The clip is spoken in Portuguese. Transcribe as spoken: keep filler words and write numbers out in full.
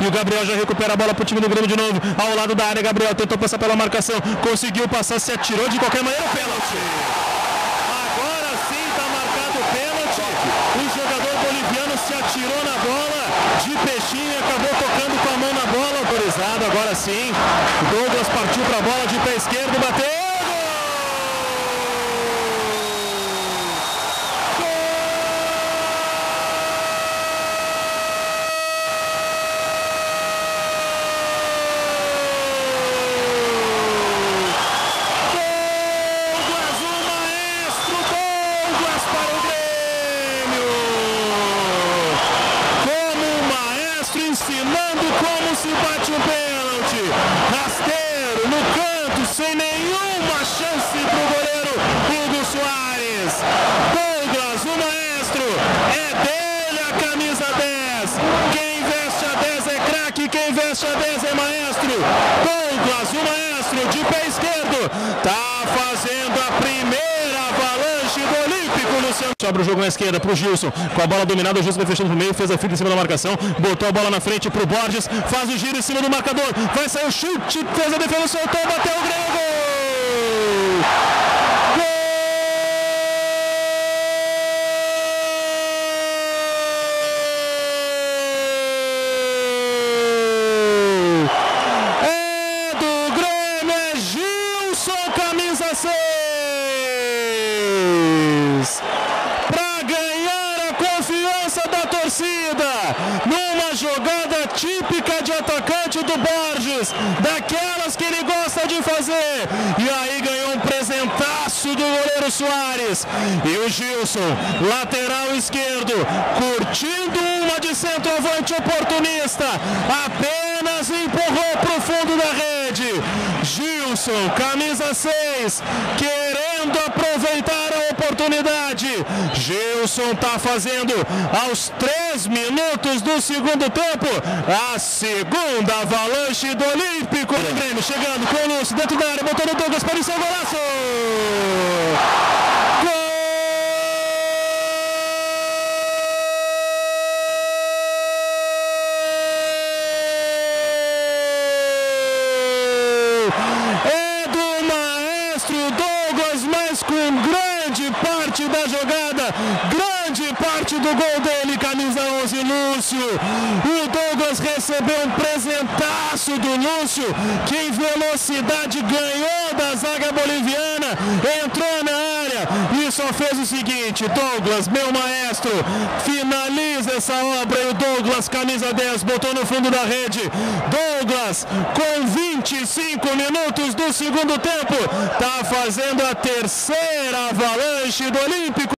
E o Gabriel já recupera a bola pro time do Grêmio de novo. Ao lado da área, Gabriel tentou passar pela marcação. Conseguiu passar, se atirou de qualquer maneira. Pênalti. Agora sim está marcado o pênalti. O jogador boliviano se atirou na bola. De peixinho, acabou tocando com a mão na bola. Autorizado, agora sim. Douglas partiu para a bola de pé esquerdo, bateu. Ensinando como se bate um pênalti, rasteiro no canto, sem nenhuma chance para o goleiro Hugo Soares. Douglas, o maestro, é dele a camisa dez. Quem veste a dez é craque, quem veste a dez é maestro. Douglas, o maestro, de pé esquerdo, tá fazendo a primeira avalanche do Olímpico, Luciano. Sobra o jogo na esquerda pro Gilson, com a bola dominada, o Gilson vai fechando no meio, fez a fita em cima da marcação, botou a bola na frente pro Borges, faz o giro em cima do marcador, vai sair o chute, fez a defesa, soltou, bateu o Grêmio, gol! É do Grêmio, é Gilson, camisa seis! Para ganhar a confiança da torcida, numa jogada típica de atacante do Borges, daquelas que ele gosta de fazer, e aí ganhou um presentaço do goleiro Soares, e o Gilson, lateral esquerdo, curtindo uma de centroavante oportunista, apenas empurrou para o fundo da rede. Gilson, camisa seis, querendo aproveitar a oportunidade. Gilson está fazendo aos três minutos do segundo tempo a segunda avalanche do Olímpico. O Grêmio chegando com o Lúcio dentro da área, botou no Douglas para o seu golaço. Gol! É do maestro Douglas, mas com grande parte da jogada, grande parte do gol dele, camisa onze, Lúcio. O Douglas recebeu um presentaço do Lúcio, que em velocidade ganhou da zaga boliviana, entrou na área e só fez o seguinte: Douglas, meu maestro, finaliza essa obra. E o Douglas, camisa dez, botou no fundo da rede. Douglas, com vinte e cinco minutos do segundo tempo, tá fazendo a terceira avalanche do Olímpico.